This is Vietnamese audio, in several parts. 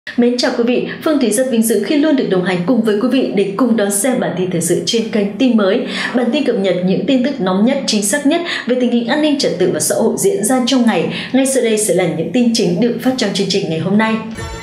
Mến chào quý vị, Phương Thúy rất vinh dự khi luôn được đồng hành cùng với quý vị để cùng đón xem bản tin thời sự trên kênh Tin Mới. Bản tin cập nhật những tin tức nóng nhất, chính xác nhất về tình hình an ninh trật tự và xã hội diễn ra trong ngày. Ngay sau đây sẽ là những tin chính được phát trong chương trình ngày hôm nay.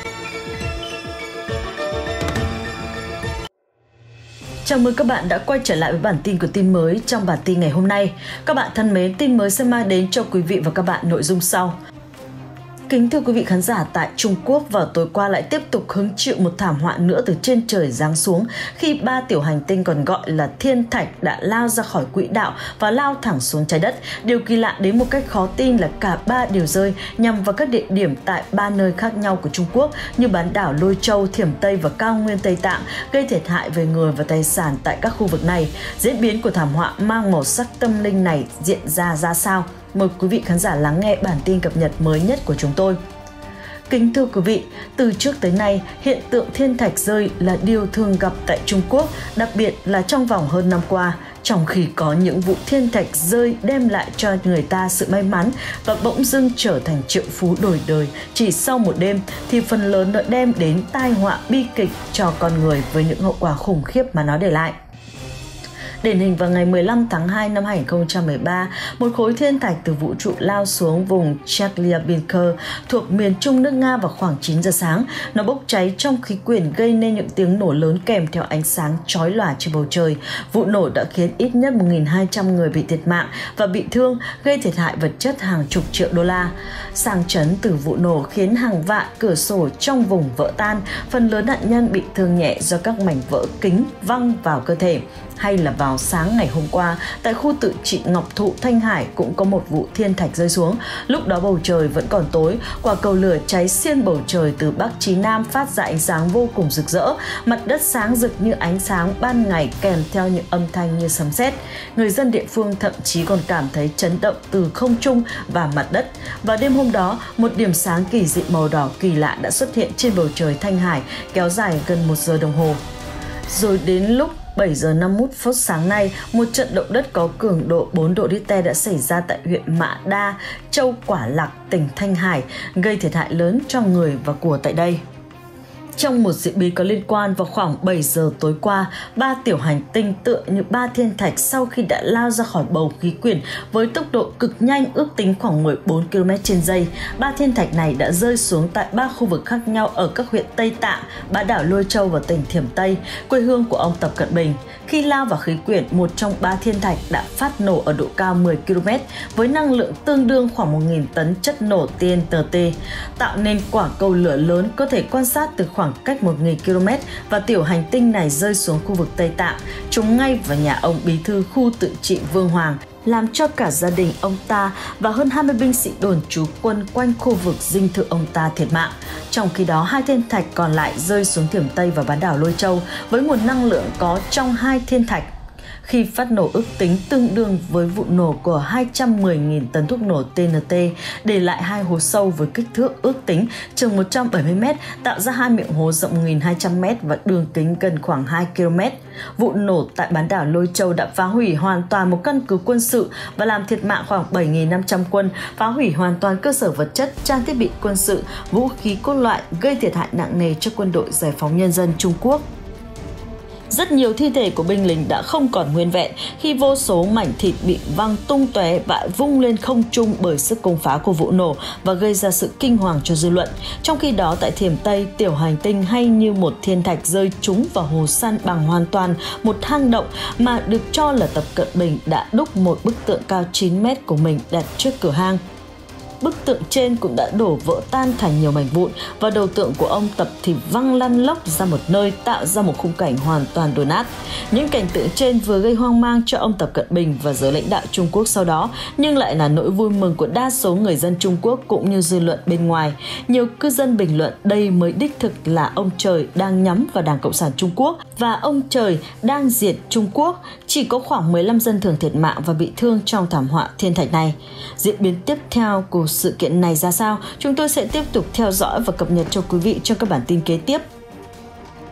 Chào mừng các bạn đã quay trở lại với bản tin của Tin Mới. Trong bản tin ngày hôm nay, các bạn thân mến, Tin Mới sẽ mang đến cho quý vị và các bạn nội dung sau. Kính thưa quý vị khán giả, tại Trung Quốc vào tối qua lại tiếp tục hứng chịu một thảm họa nữa từ trên trời giáng xuống khi 3 tiểu hành tinh còn gọi là thiên thạch đã lao ra khỏi quỹ đạo và lao thẳng xuống trái đất. Điều kỳ lạ đến một cách khó tin là cả 3 đều rơi nhằm vào các địa điểm tại 3 nơi khác nhau của Trung Quốc như bán đảo Lôi Châu, Thiểm Tây và cao nguyên Tây Tạng, gây thiệt hại về người và tài sản tại các khu vực này. Diễn biến của thảm họa mang màu sắc tâm linh này diễn ra sao? Mời quý vị khán giả lắng nghe bản tin cập nhật mới nhất của chúng tôi. Kính thưa quý vị, từ trước tới nay, hiện tượng thiên thạch rơi là điều thường gặp tại Trung Quốc, đặc biệt là trong vòng hơn năm qua, trong khi có những vụ thiên thạch rơi đem lại cho người ta sự may mắn và bỗng dưng trở thành triệu phú đổi đời chỉ sau một đêm, thì phần lớn đã đem đến tai họa bi kịch cho con người với những hậu quả khủng khiếp mà nó để lại. Điển hình vào ngày 15 tháng 2 năm 2013, một khối thiên thạch từ vũ trụ lao xuống vùng Chelyabinsk thuộc miền trung nước Nga vào khoảng 9 giờ sáng. Nó bốc cháy trong khí quyển gây nên những tiếng nổ lớn kèm theo ánh sáng chói lòa trên bầu trời. Vụ nổ đã khiến ít nhất 1.200 người bị thiệt mạng và bị thương, gây thiệt hại vật chất hàng chục triệu đô la. Sang chấn từ vụ nổ khiến hàng vạn cửa sổ trong vùng vỡ tan, phần lớn nạn nhân bị thương nhẹ do các mảnh vỡ kính văng vào cơ thể. Hay là vào sáng ngày hôm qua, tại khu tự trị Ngọc Thụ, Thanh Hải cũng có một vụ thiên thạch rơi xuống. Lúc đó bầu trời vẫn còn tối, quả cầu lửa cháy xiên bầu trời từ Bắc chí Nam phát ra ánh sáng vô cùng rực rỡ. Mặt đất sáng rực như ánh sáng ban ngày kèm theo những âm thanh như sấm sét. Người dân địa phương thậm chí còn cảm thấy chấn động từ không trung và mặt đất. Và đêm hôm đó, một điểm sáng kỳ dị màu đỏ kỳ lạ đã xuất hiện trên bầu trời Thanh Hải, kéo dài gần 1 giờ đồng hồ. Rồi đến lúc 7 giờ 51 phút sáng nay, một trận động đất có cường độ 4 độ Richter đã xảy ra tại huyện Mã Đa, Châu Quả Lạc, tỉnh Thanh Hải, gây thiệt hại lớn cho người và của tại đây. Trong một diễn biến có liên quan, vào khoảng 7 giờ tối qua, 3 tiểu hành tinh tựa như 3 thiên thạch sau khi đã lao ra khỏi bầu khí quyển với tốc độ cực nhanh, ước tính khoảng 14 km/giây. 3 thiên thạch này đã rơi xuống tại 3 khu vực khác nhau ở các huyện Tây Tạng, bán đảo Lôi Châu và tỉnh Thiểm Tây, quê hương của ông Tập Cận Bình. Khi lao vào khí quyển, một trong 3 thiên thạch đã phát nổ ở độ cao 10 km với năng lượng tương đương khoảng 1.000 tấn chất nổ TNT, tạo nên quả cầu lửa lớn có thể quan sát từ khoảng cách 1.000 km, và tiểu hành tinh này rơi xuống khu vực Tây Tạng, trúng ngay vào nhà ông bí thư khu tự trị Vương Hoàng, làm cho cả gia đình ông ta và hơn 20 binh sĩ đồn trú quân quanh khu vực dinh thự ông ta thiệt mạng. Trong khi đó, 2 thiên thạch còn lại rơi xuống Thiểm Tây và bán đảo Lôi Châu với nguồn năng lượng có trong 2 thiên thạch. Khi phát nổ ước tính tương đương với vụ nổ của 210.000 tấn thuốc nổ TNT, để lại 2 hố sâu với kích thước ước tính chừng 170 m, tạo ra 2 miệng hố rộng 1.200 m và đường kính gần khoảng 2 km. Vụ nổ tại bán đảo Lôi Châu đã phá hủy hoàn toàn một căn cứ quân sự và làm thiệt mạng khoảng 7.500 quân, phá hủy hoàn toàn cơ sở vật chất, trang thiết bị quân sự, vũ khí cốt loại, gây thiệt hại nặng nề cho quân đội Giải phóng Nhân dân Trung Quốc. Rất nhiều thi thể của binh lính đã không còn nguyên vẹn khi vô số mảnh thịt bị văng tung tóe và vung lên không trung bởi sức công phá của vụ nổ và gây ra sự kinh hoàng cho dư luận. Trong khi đó, tại Thiểm Tây, tiểu hành tinh hay như một thiên thạch rơi trúng vào hồ săn bằng hoàn toàn một hang động mà được cho là Tập Cận Bình đã đúc một bức tượng cao 9 mét của mình đặt trước cửa hang. Bức tượng trên cũng đã đổ vỡ tan thành nhiều mảnh vụn và đầu tượng của ông Tập thì văng lăn lóc ra một nơi, tạo ra một khung cảnh hoàn toàn đổ nát. Những cảnh tượng trên vừa gây hoang mang cho ông Tập Cận Bình và giới lãnh đạo Trung Quốc sau đó, nhưng lại là nỗi vui mừng của đa số người dân Trung Quốc cũng như dư luận bên ngoài. Nhiều cư dân bình luận đây mới đích thực là ông trời đang nhắm vào Đảng Cộng sản Trung Quốc và ông trời đang diệt Trung Quốc. Chỉ có khoảng 15 dân thường thiệt mạng và bị thương trong thảm họa thiên thạch này. Diễn biến tiếp theo của sự kiện này ra sao, chúng tôi sẽ tiếp tục theo dõi và cập nhật cho quý vị trong các bản tin kế tiếp.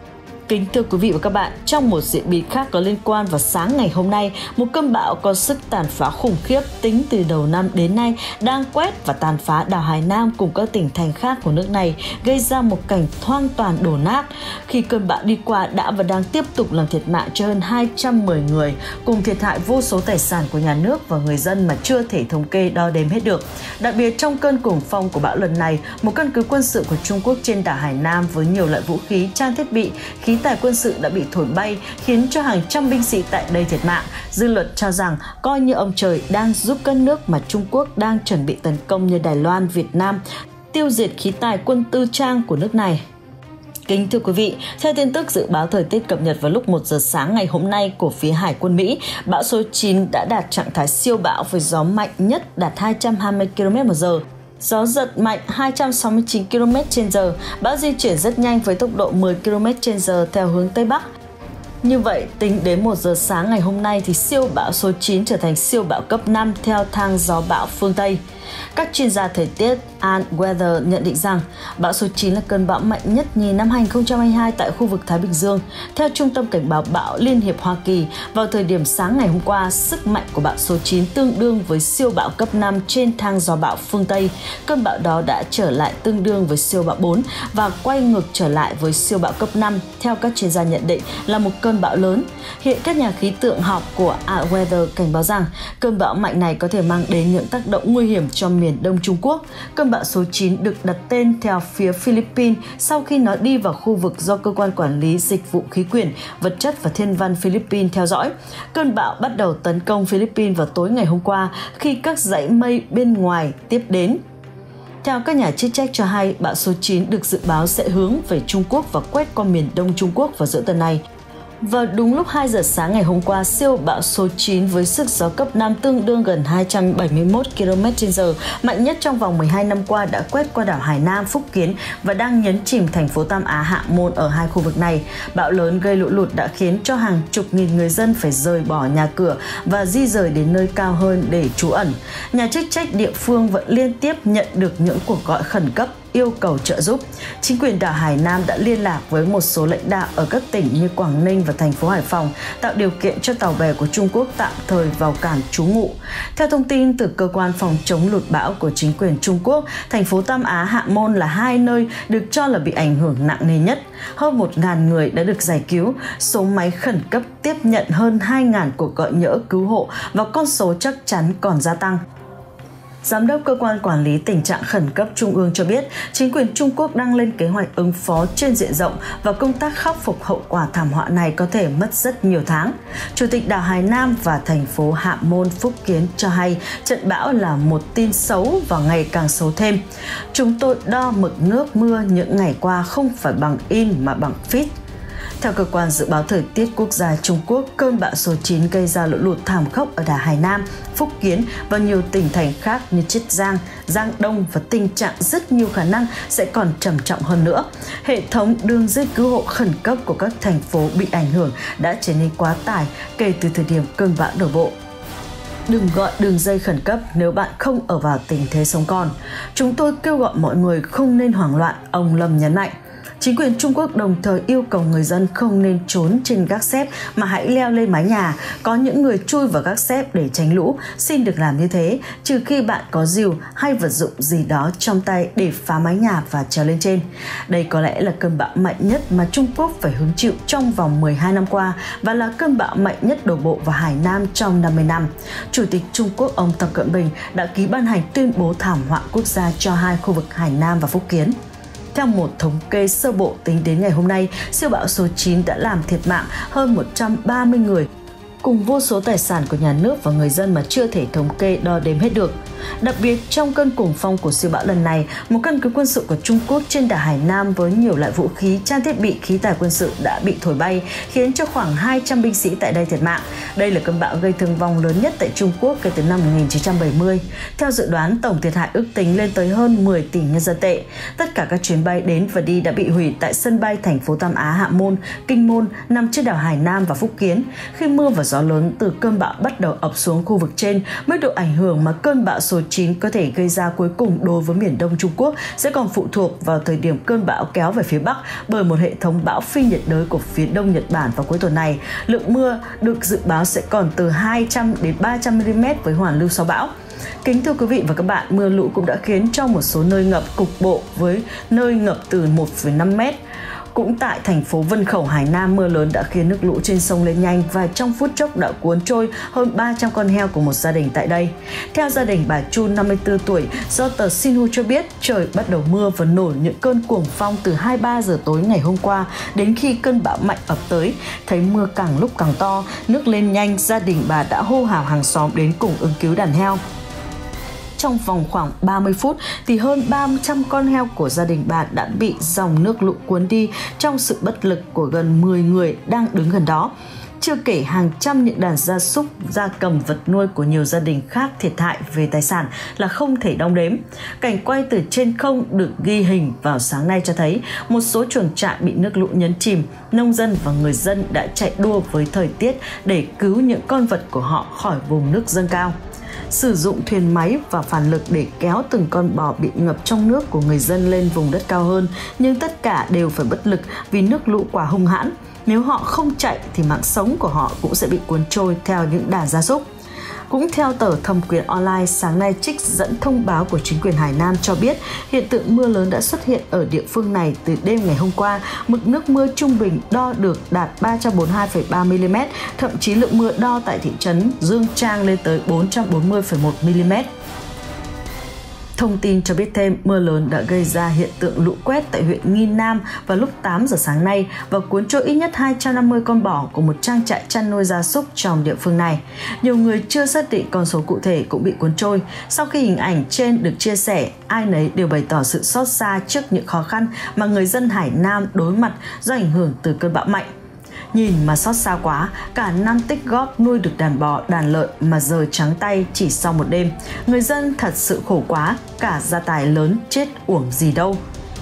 Kính thưa quý vị và các bạn, trong một diễn biến khác có liên quan, vào sáng ngày hôm nay, một cơn bão có sức tàn phá khủng khiếp tính từ đầu năm đến nay đang quét và tàn phá đảo Hải Nam cùng các tỉnh thành khác của nước này, gây ra một cảnh hoang toàn đổ nát. Khi cơn bão đi qua đã và đang tiếp tục làm thiệt mạng cho hơn 210 người, cùng thiệt hại vô số tài sản của nhà nước và người dân mà chưa thể thống kê đo đếm hết được. Đặc biệt trong cơn cuồng phong của bão lần này, một căn cứ quân sự của Trung Quốc trên đảo Hải Nam với nhiều loại vũ khí, trang thiết bị, khí tài quân sự đã bị thổi bay, khiến cho hàng trăm binh sĩ tại đây thiệt mạng. Dư luận cho rằng coi như ông trời đang giúp các nước mà Trung Quốc đang chuẩn bị tấn công như Đài Loan, Việt Nam, tiêu diệt khí tài quân tư trang của nước này. Kính thưa quý vị, theo tin tức dự báo thời tiết cập nhật vào lúc 1 giờ sáng ngày hôm nay của phía Hải quân Mỹ, bão số 9 đã đạt trạng thái siêu bão với gió mạnh nhất đạt 220 km/h. Gió giật mạnh 269 km/h, bão di chuyển rất nhanh với tốc độ 10 km/h theo hướng Tây Bắc. Như vậy, tính đến 1 giờ sáng ngày hôm nay thì siêu bão số 9 trở thành siêu bão cấp 5 theo thang gió bão phương Tây. Các chuyên gia thời tiết AccuWeather nhận định rằng bão số 9 là cơn bão mạnh nhất nhì năm 2022 tại khu vực Thái Bình Dương. Theo Trung tâm Cảnh báo bão Liên hiệp Hoa Kỳ, vào thời điểm sáng ngày hôm qua, sức mạnh của bão số 9 tương đương với siêu bão cấp 5 trên thang gió bão phương Tây. Cơn bão đó đã trở lại tương đương với siêu bão 4 và quay ngược trở lại với siêu bão cấp 5, theo các chuyên gia nhận định là một cơn bão lớn. Hiện các nhà khí tượng học của AccuWeather cảnh báo rằng cơn bão mạnh này có thể mang đến những tác động nguy hiểm cho miền Đông Trung Quốc. Cơn bão số 9 được đặt tên theo phía Philippines sau khi nó đi vào khu vực do Cơ quan Quản lý Dịch vụ Khí quyển, Vật chất và Thiên văn Philippines theo dõi. Cơn bão bắt đầu tấn công Philippines vào tối ngày hôm qua khi các dãy mây bên ngoài tiếp đến. Theo các nhà chức trách cho hay, bão số 9 được dự báo sẽ hướng về Trung Quốc và quét qua miền Đông Trung Quốc vào giữa tuần này. Vào đúng lúc 2 giờ sáng ngày hôm qua, siêu bão số 9 với sức gió cấp 5 tương đương gần 271 km/h, mạnh nhất trong vòng 12 năm qua đã quét qua đảo Hải Nam, Phúc Kiến và đang nhấn chìm thành phố Tam Á, Hạ Môn ở hai khu vực này. Bão lớn gây lũ lụt đã khiến cho hàng chục nghìn người dân phải rời bỏ nhà cửa và di rời đến nơi cao hơn để trú ẩn. Nhà chức trách địa phương vẫn liên tiếp nhận được những cuộc gọi khẩn cấp yêu cầu trợ giúp. Chính quyền đảo Hải Nam đã liên lạc với một số lãnh đạo ở các tỉnh như Quảng Ninh và thành phố Hải Phòng, tạo điều kiện cho tàu bè của Trung Quốc tạm thời vào cảng trú ngụ. Theo thông tin từ cơ quan phòng chống lụt bão của chính quyền Trung Quốc, thành phố Tam Á, Hạ Môn là hai nơi được cho là bị ảnh hưởng nặng nề nhất. Hơn 1.000 người đã được giải cứu, số máy khẩn cấp tiếp nhận hơn 2.000 cuộc gọi nhỡ cứu hộ và con số chắc chắn còn gia tăng. Giám đốc Cơ quan Quản lý Tình trạng Khẩn cấp Trung ương cho biết, chính quyền Trung Quốc đang lên kế hoạch ứng phó trên diện rộng và công tác khắc phục hậu quả thảm họa này có thể mất rất nhiều tháng. Chủ tịch đảo Hải Nam và thành phố Hạ Môn, Phúc Kiến cho hay trận bão là một tin xấu và ngày càng xấu thêm. Chúng tôi đo mực nước mưa những ngày qua không phải bằng in mà bằng feet. Theo Cơ quan Dự báo Thời tiết Quốc gia Trung Quốc, cơn bão số 9 gây ra lũ lụt thảm khốc ở đảo Hải Nam, Phúc Kiến và nhiều tỉnh thành khác như Chiết Giang, Giang Đông và tình trạng rất nhiều khả năng sẽ còn trầm trọng hơn nữa. Hệ thống đường dây cứu hộ khẩn cấp của các thành phố bị ảnh hưởng đã trở nên quá tải kể từ thời điểm cơn bão đổ bộ. Đừng gọi đường dây khẩn cấp nếu bạn không ở vào tình thế sống còn. Chúng tôi kêu gọi mọi người không nên hoảng loạn, ông Lâm nhấn mạnh. Chính quyền Trung Quốc đồng thời yêu cầu người dân không nên trốn trên gác xép mà hãy leo lên mái nhà. Có những người chui vào gác xép để tránh lũ, xin được làm như thế, trừ khi bạn có rìu hay vật dụng gì đó trong tay để phá mái nhà và trèo lên trên. Đây có lẽ là cơn bão mạnh nhất mà Trung Quốc phải hứng chịu trong vòng 12 năm qua và là cơn bão mạnh nhất đổ bộ vào Hải Nam trong 50 năm. Chủ tịch Trung Quốc ông Tập Cận Bình đã ký ban hành tuyên bố thảm họa quốc gia cho hai khu vực Hải Nam và Phúc Kiến. Theo một thống kê sơ bộ tính đến ngày hôm nay, siêu bão số 9 đã làm thiệt mạng hơn 130 người, cùng vô số tài sản của nhà nước và người dân mà chưa thể thống kê đo đếm hết được. Đặc biệt, trong cơn cuồng phong của siêu bão lần này, một căn cứ quân sự của Trung Quốc trên đảo Hải Nam với nhiều loại vũ khí, trang thiết bị, khí tài quân sự đã bị thổi bay, khiến cho khoảng 200 binh sĩ tại đây thiệt mạng. Đây là cơn bão gây thương vong lớn nhất tại Trung Quốc kể từ năm 1970. Theo dự đoán, tổng thiệt hại ước tính lên tới hơn 10 tỷ nhân dân tệ. Tất cả các chuyến bay đến và đi đã bị hủy tại sân bay thành phố Tam Á, Hạ Môn, Kinh Môn nằm trên đảo Hải Nam và Phúc Kiến. Khi mưa và gió gió lớn từ cơn bão bắt đầu ập xuống khu vực trên. Mức độ ảnh hưởng mà cơn bão số 9 có thể gây ra cuối cùng đối với miền Đông Trung Quốc sẽ còn phụ thuộc vào thời điểm cơn bão kéo về phía Bắc bởi một hệ thống bão phi nhiệt đới của phía Đông Nhật Bản vào cuối tuần này. Lượng mưa được dự báo sẽ còn từ 200 đến 300 mm với hoàn lưu sau bão. Kính thưa quý vị và các bạn, mưa lũ cũng đã khiến cho một số nơi ngập cục bộ với nơi ngập từ 1,5 mét. Cũng tại thành phố Vân Khẩu, Hải Nam, mưa lớn đã khiến nước lũ trên sông lên nhanh và trong phút chốc đã cuốn trôi hơn 300 con heo của một gia đình tại đây. Theo gia đình bà Chu, 54 tuổi, do tờ Xinhua cho biết, trời bắt đầu mưa và nổi những cơn cuồng phong từ 2-3 giờ tối ngày hôm qua đến khi cơn bão mạnh ập tới. Thấy mưa càng lúc càng to, nước lên nhanh, gia đình bà đã hô hào hàng xóm đến cùng ứng cứu đàn heo. Trong vòng khoảng 30 phút thì hơn 300 con heo của gia đình bà đã bị dòng nước lũ cuốn đi trong sự bất lực của gần 10 người đang đứng gần đó. Chưa kể hàng trăm những đàn gia súc, gia cầm, vật nuôi của nhiều gia đình khác thiệt hại về tài sản là không thể đong đếm. Cảnh quay từ trên không được ghi hình vào sáng nay cho thấy một số chuồng trại bị nước lũ nhấn chìm. Nông dân và người dân đã chạy đua với thời tiết để cứu những con vật của họ khỏi vùng nước dâng cao. Sử dụng thuyền máy và phản lực để kéo từng con bò bị ngập trong nước của người dân lên vùng đất cao hơn, nhưng tất cả đều phải bất lực vì nước lũ quá hung hãn. Nếu họ không chạy thì mạng sống của họ cũng sẽ bị cuốn trôi theo những đàn gia súc. Cũng theo tờ Thẩm quyền online, sáng nay trích dẫn thông báo của chính quyền Hải Nam cho biết hiện tượng mưa lớn đã xuất hiện ở địa phương này từ đêm ngày hôm qua. Mực nước mưa trung bình đo được đạt 342,3 mm, thậm chí lượng mưa đo tại thị trấn Dương Trang lên tới 440,1 mm. Thông tin cho biết thêm, mưa lớn đã gây ra hiện tượng lũ quét tại huyện Nghi Nam vào lúc 8 giờ sáng nay và cuốn trôi ít nhất 250 con bò của một trang trại chăn nuôi gia súc trong địa phương này. Nhiều người chưa xác định con số cụ thể cũng bị cuốn trôi. Sau khi hình ảnh trên được chia sẻ, ai nấy đều bày tỏ sự xót xa trước những khó khăn mà người dân Hải Nam đối mặt do ảnh hưởng từ cơn bão mạnh. Nhìn mà xót xa quá, cả năm tích góp nuôi được đàn bò, đàn lợn mà giờ trắng tay chỉ sau một đêm. Người dân thật sự khổ quá, cả gia tài lớn chết uổng gì đâu.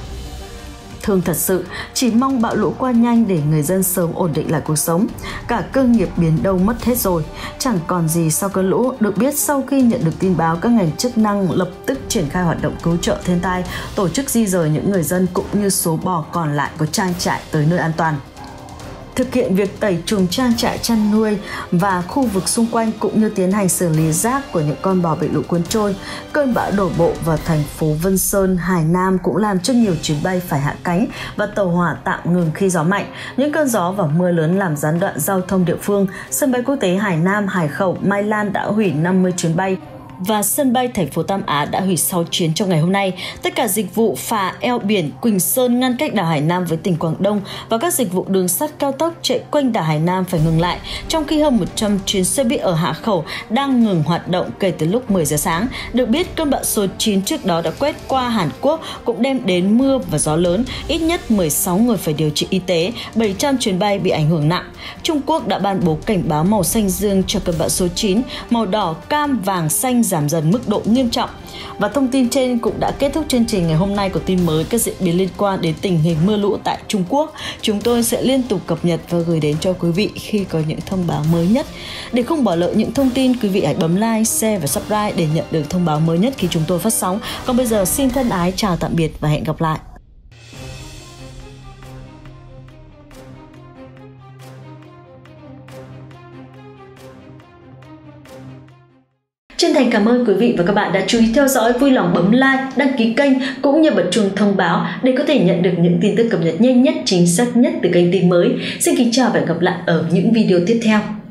Thương thật sự, chỉ mong bão lũ qua nhanh để người dân sớm ổn định lại cuộc sống. Cả cơ nghiệp biến đâu mất hết rồi, chẳng còn gì sau cơn lũ. Được biết, sau khi nhận được tin báo, các ngành chức năng lập tức triển khai hoạt động cứu trợ thiên tai, tổ chức di rời những người dân cũng như số bò còn lại của trang trại tới nơi an toàn. Thực hiện việc tẩy trùng trang trại chăn nuôi và khu vực xung quanh cũng như tiến hành xử lý rác của những con bò bị lũ cuốn trôi. Cơn bão đổ bộ vào thành phố Vân Sơn, Hải Nam cũng làm cho nhiều chuyến bay phải hạ cánh và tàu hỏa tạm ngừng khi gió mạnh. Những cơn gió và mưa lớn làm gián đoạn giao thông địa phương. Sân bay quốc tế Hải Nam, Hải Khẩu, Mai Lan đã hủy 50 chuyến bay và sân bay thành phố Tam Á đã hủy 6 chuyến trong ngày hôm nay. Tất cả dịch vụ phà eo biển Quỳnh Sơn ngăn cách đảo Hải Nam với tỉnh Quảng Đông và các dịch vụ đường sắt cao tốc chạy quanh đảo Hải Nam phải ngừng lại, trong khi hơn 100 chuyến xe buýt ở Hạ Khẩu đang ngừng hoạt động kể từ lúc 10 giờ sáng. Được biết, cơn bão số 9 trước đó đã quét qua Hàn Quốc cũng đem đến mưa và gió lớn, ít nhất 16 người phải điều trị y tế, 700 chuyến bay bị ảnh hưởng nặng. Trung Quốc đã ban bố cảnh báo màu xanh dương cho cơn bão số 9, màu đỏ, cam, vàng, xanh giảm dần mức độ nghiêm trọng. Và thông tin trên cũng đã kết thúc chương trình ngày hôm nay của tin mới. Các diễn biến liên quan đến tình hình mưa lũ tại Trung Quốc, chúng tôi sẽ liên tục cập nhật và gửi đến cho quý vị khi có những thông báo mới nhất. Để không bỏ lỡ những thông tin, quý vị hãy bấm like, share và subscribe để nhận được thông báo mới nhất khi chúng tôi phát sóng. Còn bây giờ xin thân ái chào tạm biệt và hẹn gặp lại. Chân thành cảm ơn quý vị và các bạn đã chú ý theo dõi, vui lòng bấm like, đăng ký kênh cũng như bật chuông thông báo để có thể nhận được những tin tức cập nhật nhanh nhất, chính xác nhất từ kênh tin mới. Xin kính chào và hẹn gặp lại ở những video tiếp theo.